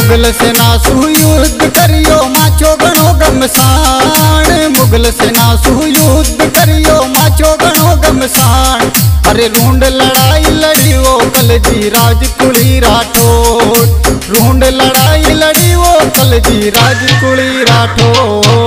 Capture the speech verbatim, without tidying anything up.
मुगल सेना सुयुद्ध करियो माचो गणो गमसान। मुगल सेना सुयुद्ध करियो माचो गणो गमसान। अरे रूंड लड़ाई लड़ी वो कलजी राज कुली राठौड़। रूंड लड़ाई लड़ी वो कलजी राज कुली राठौड़।